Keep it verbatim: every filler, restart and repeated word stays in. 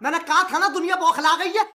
मैंने कहा था ना दुनिया बौखला गई है।